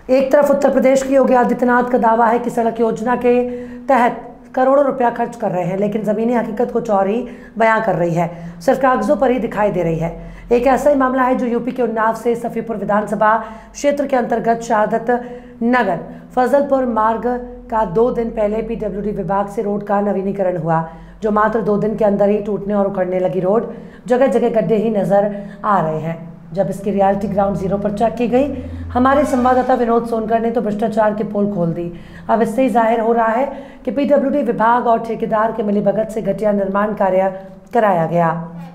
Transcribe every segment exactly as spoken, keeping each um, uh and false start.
एक तरफ उत्तर प्रदेश की योगी आदित्यनाथ का दावा है कि सड़क योजना के तहत करोड़ों रुपया खर्च कर रहे हैं, लेकिन ज़मीनी हकीकत कुछ और ही बयां कर रही है, सिर्फ कागजों पर ही दिखाई दे रही है। एक ऐसा ही मामला है जो यूपी के उन्नाव से सफीपुर विधानसभा क्षेत्र के अंतर्गत शहादत नगर फजलपुर मार्ग का दो दिन पहले पीडब्ल्यूडी विभाग से रोड का नवीनीकरण हुआ, जो मात्र दो दिन के अंदर ही टूटने और उखड़ने लगी रोड जगह जगह गड्ढे ही नजर आ रहे हैं। जब इसकी रियलिटी ग्राउंड जीरो पर चेक की गई, हमारे संवाददाता विनोद सोनकर ने तो भ्रष्टाचार की पोल खोल दी। अब इससे ही जाहिर हो रहा है कि पीडब्ल्यूडी विभाग और ठेकेदार के मिलीभगत से घटिया निर्माण कार्य कराया गया।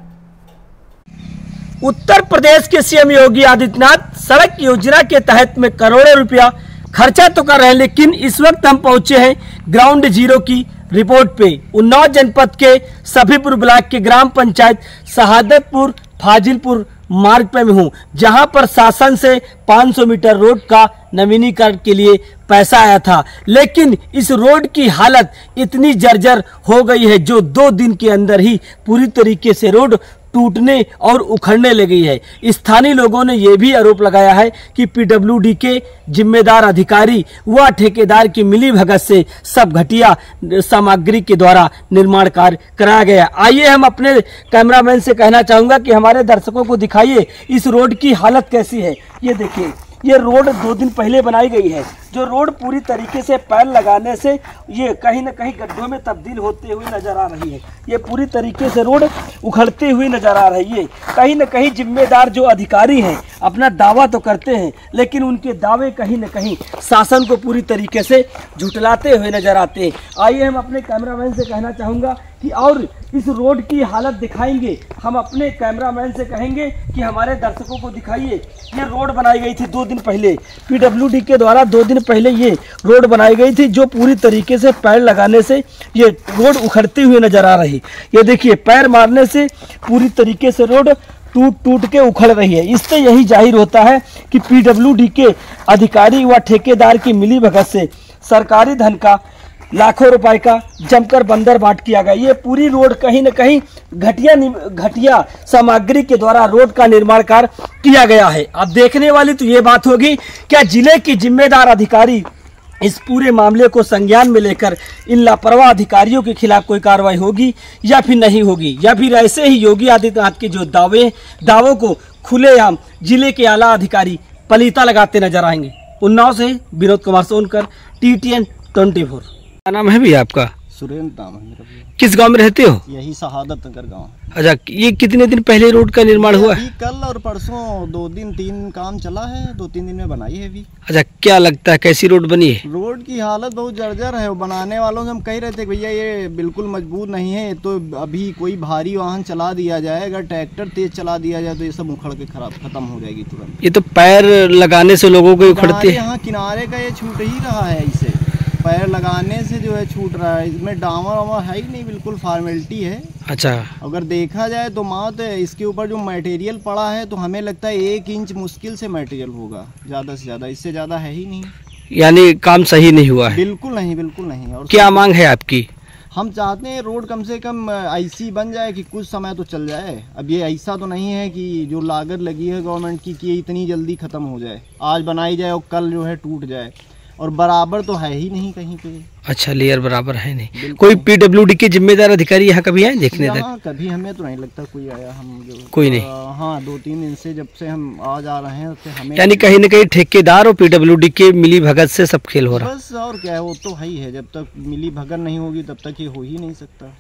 उत्तर प्रदेश के सीएम योगी आदित्यनाथ सड़क योजना के तहत में करोड़ों रुपया खर्चा तो कर रहे हैं, लेकिन इस वक्त हम पहुंचे हैं ग्राउंड जीरो की रिपोर्ट पे। उन्नाव जनपद के सफीपुर ब्लॉक के ग्राम पंचायत शहादतपुर फाजिलपुर मार्ग पे में हूँ, जहां पर शासन से पाँच सौ मीटर रोड का नवीनीकरण के लिए पैसा आया था, लेकिन इस रोड की हालत इतनी जर्जर हो गई है जो दो दिन के अंदर ही पूरी तरीके से रोड टूटने और उखड़ने लगी है। स्थानीय लोगों ने यह भी आरोप लगाया है कि पीडब्ल्यूडी के जिम्मेदार अधिकारी व ठेकेदार की मिलीभगत से सब घटिया सामग्री के द्वारा निर्माण कार्य कराया गया। आइए हम अपने कैमरामैन से कहना चाहूंगा कि हमारे दर्शकों को दिखाइए इस रोड की हालत कैसी है। ये देखिए, ये रोड दो दिन पहले बनाई गई है, जो रोड पूरी तरीके से पैर लगाने से ये कहीं न कहीं गड्ढों में तब्दील होते हुए नजर आ रही है। ये पूरी तरीके से रोड उखड़ती हुई नजर आ रही है। कहीं न कहीं जिम्मेदार जो अधिकारी हैं अपना दावा तो करते हैं, लेकिन उनके दावे कहीं न कहीं शासन को पूरी तरीके से झुटलाते हुए नजर आते हैं। आइए हम अपने कैमरामैन से कहना चाहूँगा कि और इस रोड की हालत दिखाएंगे। हम अपने कैमरामैन से कहेंगे कि हमारे दर्शकों को दिखाइए। ये रोड बनाई गई थी दो दिन पहले, पीडब्ल्यूडी के द्वारा दो दिन पहले ये रोड बनाई गई थी, जो पूरी तरीके से पैर लगाने से ये रोड उखड़ती हुई नजर आ रही। ये देखिए, पैर मारने से पूरी तरीके से रोड टूट टूट के उखड़ रही है। इससे यही जाहिर होता है कि पीडब्ल्यूडी के अधिकारी व ठेकेदार की मिलीभगत से सरकारी धन का लाखों रुपए का जमकर बंदर बाट किया गया। ये पूरी रोड कहीं न कहीं घटिया घटिया सामग्री के द्वारा रोड का निर्माण कार्य किया गया है। अब देखने वाली तो ये बात होगी, क्या जिले के जिम्मेदार अधिकारी इस पूरे मामले को संज्ञान में लेकर इन लापरवाह अधिकारियों के खिलाफ कोई कार्रवाई होगी या फिर नहीं होगी, या फिर ऐसे ही योगी आदित्यनाथ के जो दावे दावों को खुलेआम जिले के आला अधिकारी पलीता लगाते नजर आएंगे। उन्नाव से Vinod Kumar Sonkar, T T N twenty four. क्या नाम है भैया आपका? सुरेंद्र नाम है मेरा भैया। किस गांव में रहते हो? यही शहादत नगर गांव। अच्छा, ये कितने दिन पहले रोड का निर्माण हुआ है? कल और परसों दो दिन तीन काम चला है, दो तीन दिन में बनाई है अभी। अच्छा, क्या लगता है कैसी रोड बनी है? रोड की हालत बहुत जर्जर है। बनाने वालों से हम कह रहे थे भैया ये बिल्कुल मजबूत नहीं है, तो अभी कोई भारी वाहन चला दिया जाए, अगर ट्रैक्टर तेज चला दिया जाए तो ये सब उखड़ के खराब खत्म हो जाएगी तुरंत। ये तो पैर लगाने से लोगों को उखड़ते हैं। यहाँ किनारे का ये छूट ही रहा है, इसे पैर लगाने से जो है छूट रहा है। इसमें डामर वामर है ही नहीं, बिल्कुल फॉर्मेलिटी है। अच्छा, अगर देखा जाए तो मात इसके ऊपर जो मटेरियल पड़ा है तो हमें लगता है एक इंच मुश्किल से मटेरियल होगा, ज्यादा से ज्यादा, इससे ज्यादा है ही नहीं। यानी काम सही नहीं हुआ है? बिल्कुल नहीं, बिल्कुल नहीं। और क्या मांग है आपकी? हम चाहते हैं रोड कम से कम ऐसी बन जाए कि कुछ समय तो चल जाए। अब ये ऐसा तो नहीं है कि जो लागत लगी है गवर्नमेंट की कि इतनी जल्दी खत्म हो जाए, आज बनाई जाए और कल जो है टूट जाए, और बराबर तो है ही नहीं कहीं पे। अच्छा, लेयर बराबर है नहीं। कोई पीडब्ल्यूडी के जिम्मेदार अधिकारी यहाँ कभी आए देखने तक? कभी हमें तो नहीं लगता कोई आया। हम जो कोई नहीं आ, हाँ, दो तीन दिन से जब से हम आ जा रहे हैं तो हमें, यानी कहीं न कहीं ठेकेदार और पीडब्ल्यूडी के मिली भगत से सब खेल हो रहा है। बस और क्या है, वो तो है ही है। जब तक मिली भगत नहीं होगी तब तक ये हो ही नहीं सकता,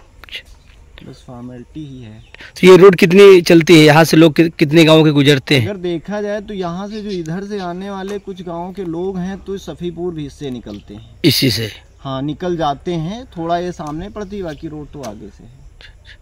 बस फॉर्मेलिटी ही है। तो ये रोड कितनी चलती है? यहाँ से लोग कि, कितने गांवों के गुजरते हैं? अगर देखा जाए तो यहाँ से जो इधर से आने वाले कुछ गांवों के लोग हैं तो सफीपुर भी इससे निकलते हैं, इसी से। हाँ, निकल जाते हैं। थोड़ा ये सामने पड़ती है, बाकी रोड तो आगे से है।